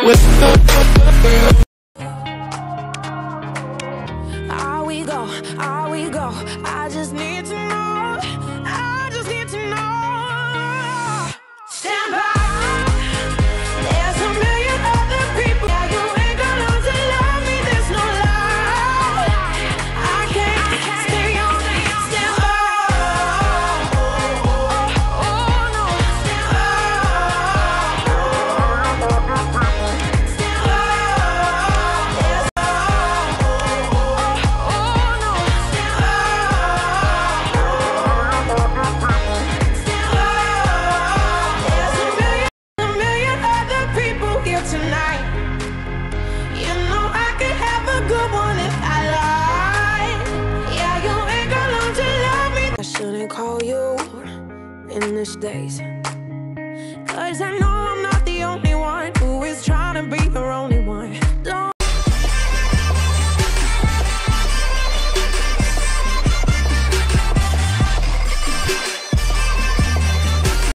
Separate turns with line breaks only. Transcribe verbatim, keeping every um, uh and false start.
Are we go, are we go? I just need to know, I just need to know. Stand by, there's a million other people. Yeah, you ain't gonna learn to love me, there's no lie. I can't stay on, stand by. Oh, oh, no, stand by. Stand by. There's tonight, you know I could have a good one if I lied. Yeah, you ain't gonna learn to love me. I shouldn't call you in these days, 'cause I know